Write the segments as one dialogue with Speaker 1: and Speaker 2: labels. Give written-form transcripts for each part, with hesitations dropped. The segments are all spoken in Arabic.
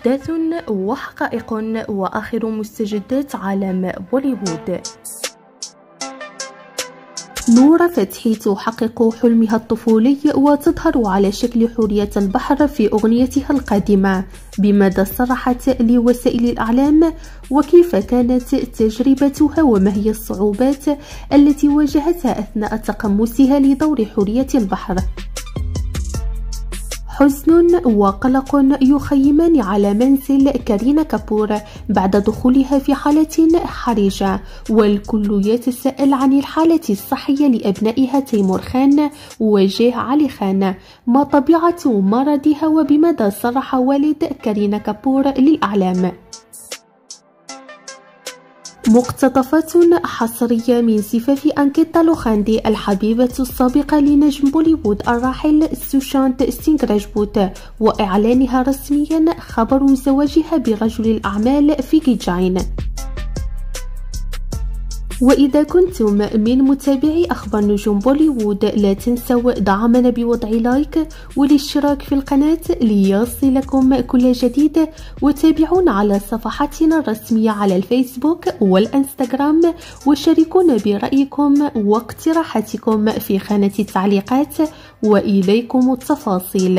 Speaker 1: أحداث وحقائق وآخر مستجدات عالم بوليوود. نور فتحي تحقق حلمها الطفولي وتظهر على شكل حورية البحر في أغنيتها القادمة. بماذا صرحت لوسائل الإعلام وكيف كانت تجربتها وما هي الصعوبات التي واجهتها أثناء تقمصها لدور حورية البحر؟ حزن وقلق يخيمان على منزل كارينا كابور بعد دخولها في حالة حرجة، والكل يتساءل عن الحالة الصحية لأبنائها تيمور خان وجيه علي خان. ما طبيعة مرضها وبماذا صرح والد كارينا كابور للإعلام؟ مقتطفات حصرية من زفاف أنكيتا لوخاندي الحبيبة السابقة لنجم بوليوود الراحل سوشانت سينغ راجبوت، وإعلانها رسميا خبر زواجها برجل الأعمال فيكي جاين. وإذا كنتم من متابعي أخبار نجوم بوليوود لا تنسوا دعمنا بوضع لايك والاشتراك في القناة ليصلكم كل جديد، وتابعونا على صفحاتنا الرسمية على الفيسبوك والإنستغرام، وشاركونا برأيكم واقتراحاتكم في خانة التعليقات، وإليكم التفاصيل.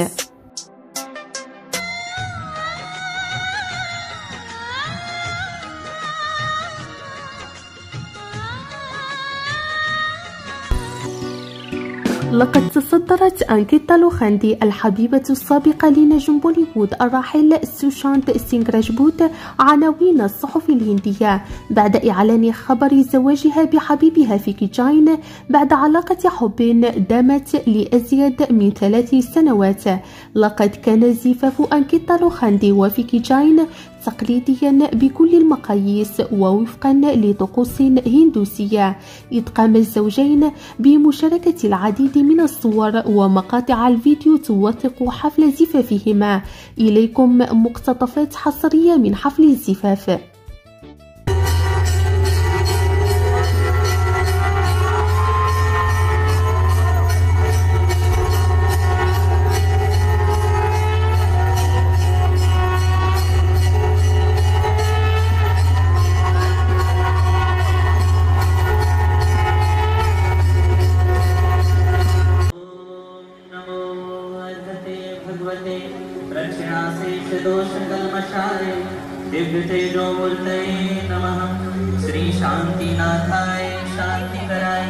Speaker 1: لقد تصدرت أنكيتا لوخاندي الحبيبة السابقة لنجم بوليوود الراحل سوشانت سينغ راجبوت عناوين الصحف الهندية بعد إعلان خبر زواجها بحبيبها فيكي جاين بعد علاقة حب دامت لأزيد من 3 سنوات. لقد كان زفاف أنكيتا لوخاندي وفيكي جاين تقليديا بكل المقاييس ووفقا لطقوس هندوسية، إذ قام الزوجين بمشاركة العديد من الصور ومقاطع الفيديو توثق حفل زفافهما. إليكم مقتطفات حصرية من حفل الزفاف.
Speaker 2: दिव्य तेजो मूर्तये नमः। श्री शांतिनाथाय शांति कराय।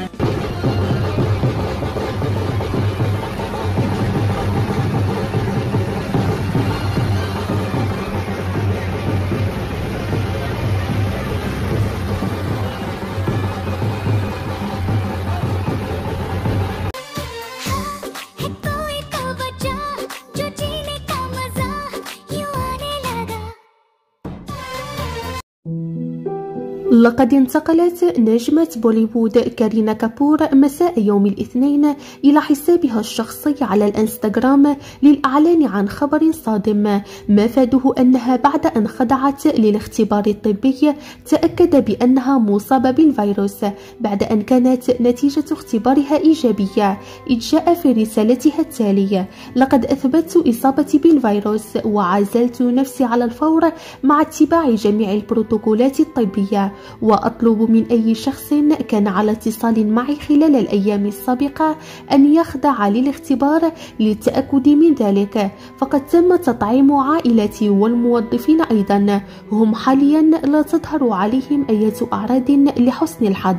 Speaker 1: لقد انتقلت نجمة بوليوود كارينا كابور مساء يوم الاثنين إلى حسابها الشخصي على الانستغرام للإعلان عن خبر صادم مفاده أنها بعد أن خضعت للاختبار الطبي تأكد بأنها مصابة بالفيروس بعد أن كانت نتيجة اختبارها إيجابية، إذ جاء في رسالتها التالية: لقد أثبتت إصابتي بالفيروس وعزلت نفسي على الفور مع اتباع جميع البروتوكولات الطبية، وأطلب من أي شخص كان على اتصال معي خلال الأيام السابقة أن يخضع للاختبار للتأكد من ذلك، فقد تم تطعيم عائلتي والموظفين أيضا، هم حاليا لا تظهر عليهم أي أعراض لحسن الحظ.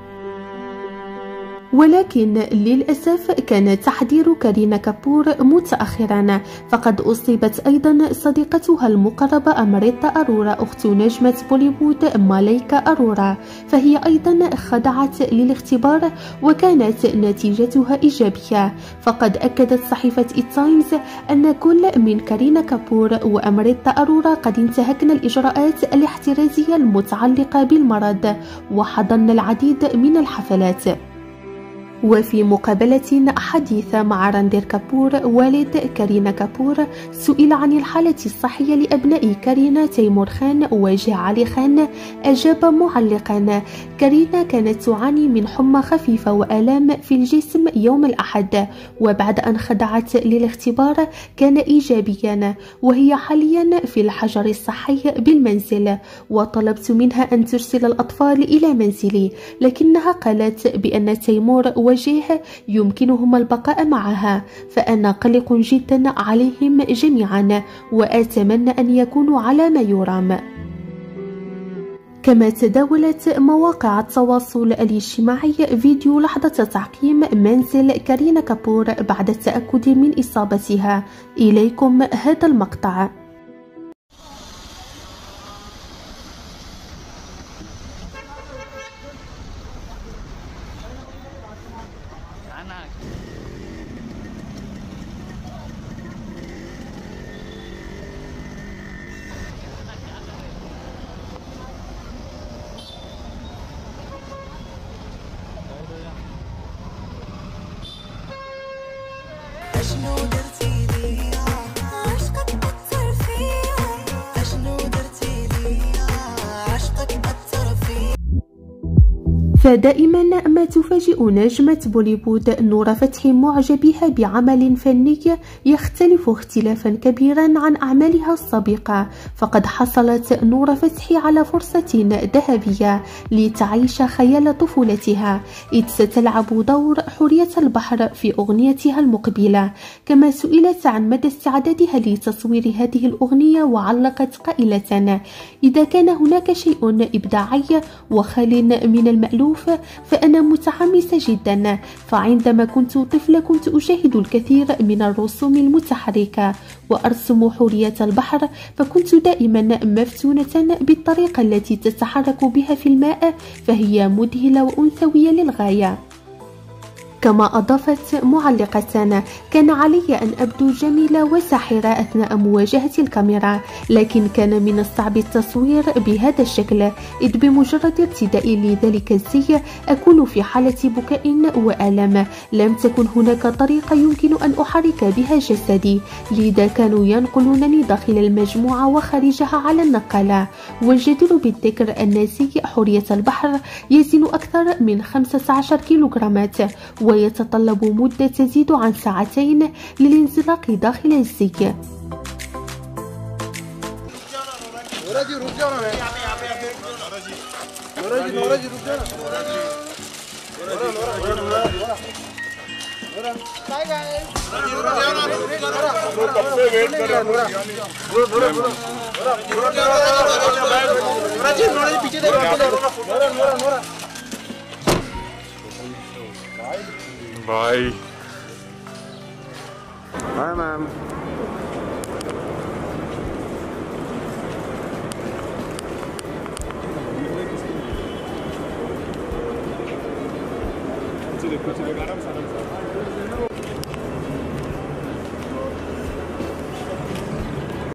Speaker 1: ولكن للأسف كان تحذير كارينا كابور متأخرا، فقد أصيبت أيضا صديقتها المقربة أمريتا أرورا أخت نجمة بوليوود ماليكا أرورا، فهي أيضا خضعت للاختبار وكانت نتيجتها إيجابية. فقد أكدت صحيفة التايمز أن كل من كارينا كابور وأمريتا أرورا قد انتهكن الإجراءات الاحترازية المتعلقة بالمرض وحضرن العديد من الحفلات. وفي مقابلة حديثة مع رندير كابور والد كارينا كابور سئل عن الحالة الصحية لأبناء كارينا تيمور خان وجه علي خان، أجاب معلقا: كارينا كانت تعاني من حمى خفيفة وآلام في الجسم يوم الأحد، وبعد أن خضعت للاختبار كان إيجابيا، وهي حاليا في الحجر الصحي بالمنزل، وطلبت منها أن ترسل الأطفال إلى منزلي، لكنها قالت بأن تيمور وجيه يمكنهم البقاء معها، فأنا قلق جدا عليهم جميعا وأتمنى أن يكونوا على ما يرام. كما تداولت مواقع التواصل الاجتماعي فيديو لحظة تعقيم منزل كارينا كابور بعد التأكد من إصابتها. إليكم هذا المقطع.
Speaker 3: أشنو درتي ليا عشقك أثر فيا، أشنو درتي ليا عشقك أثر فيا.
Speaker 1: فدائما ما تفاجئ نجمة بوليوود نور فتحي معجبيها بعمل فني يختلف اختلافا كبيرا عن أعمالها السابقة، فقد حصلت نور فتحي على فرصة ذهبية لتعيش خيال طفولتها، إذ ستلعب دور حورية البحر في أغنيتها المقبلة. كما سئلت عن مدى استعدادها لتصوير هذه الأغنية وعلقت قائلة: إذا كان هناك شيء إبداعي وخال من المألوف فأنا متحمسة جدا، فعندما كنت طفلة كنت أشاهد الكثير من الرسوم المتحركة وأرسم حورية البحر، فكنت دائما مفتونة بالطريقة التي تتحرك بها في الماء، فهي مذهلة وأنثوية للغاية. كما أضافت معلقة: كان علي أن أبدو جميلة وساحرة أثناء مواجهة الكاميرا، لكن كان من الصعب التصوير بهذا الشكل، إذ بمجرد ارتدائي لذلك الزي أكون في حالة بكاء وألم، لم تكن هناك طريقة يمكن أن أحرك بها جسدي، لذا كانوا ينقلونني داخل المجموعة وخارجها على النقالة. والجدير بالذكر أن زي حورية البحر يزن أكثر من 15 كيلوغرامات، ويتطلب مدة تزيد عن 2 ساعات للانزلاق داخل الزي.
Speaker 4: Bye.
Speaker 5: Bye, ma'am.
Speaker 4: कुछ आराम से